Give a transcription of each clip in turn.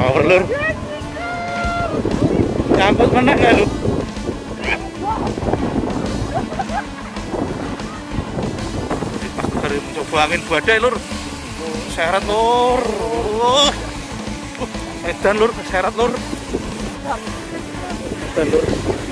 Power lur. Nyangkut menang nggak lu? Pas dari mencoba angin badai lur. Seret lur. Edan lur, seret lur. Edan lur.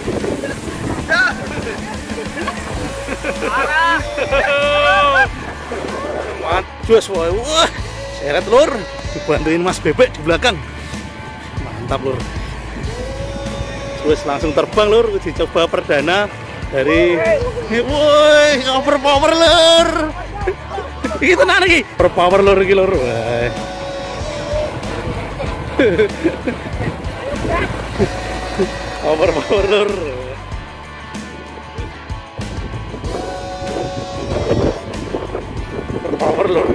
Manjus woy. Wah, seret lur. Dibantuin Mas Bebek di belakang. Mantap lur. Terus langsung terbang lur, dicoba perdana dari woi, power lur. Iki tenan iki. Power lur iki lur. Wah. Power lur. Power lur.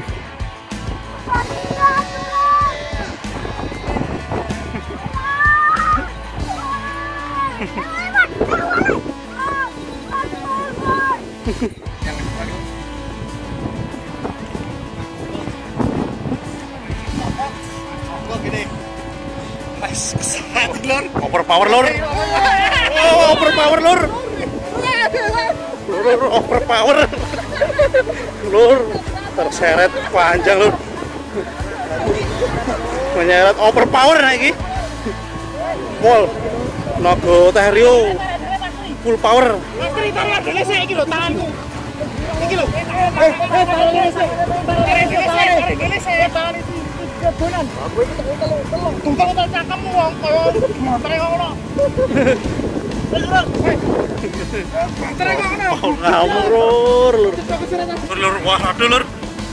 Overpower lur. Oh, overpower lur. Lur, overpower. Lur, terseret panjang lur. Menyeret overpower nah iki. Pol. Naga Terio. Full power. Iki lho tanganku. Iki lho. Bonan. Aku iki telung. Tunggal cangkemmu wong koyo motere ngono. Motere ngono. Ngawur lur. Lur, wah aduh lur.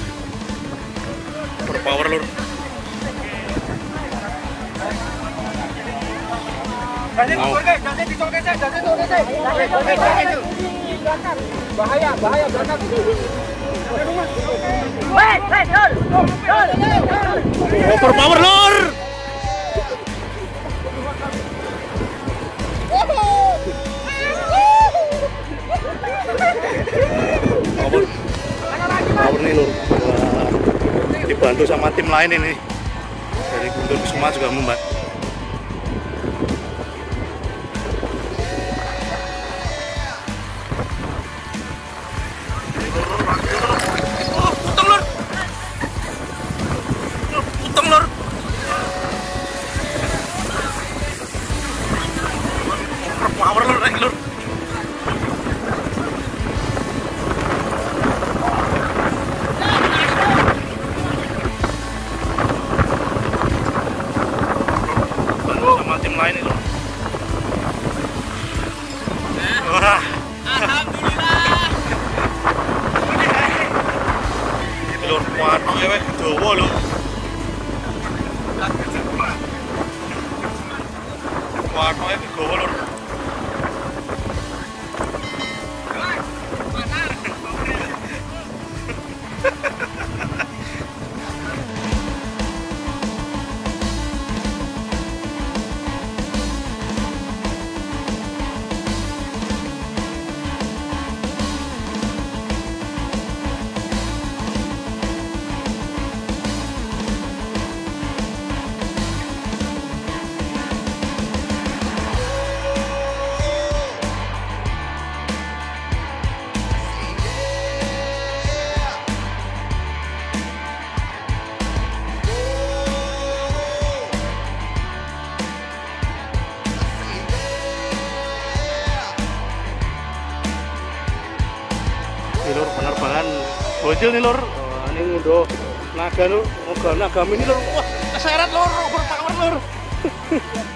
Berpower lur. Bahaya belakang. Overpower lur. Power nih lur. Dibantu sama tim lain ini. Dari Guntur Kusuma juga membantu. Power lur, naik lur. Sama tim lain itu. Wah. Alhamdulillah. Ini lur kuatno ya weh, dawa lho. Kuatno ya dawa lur. Lur, penerbangan bocil nih lur. Ini ngundo naga lur, naga ini lur. Wah, keseret lur, berpower lur.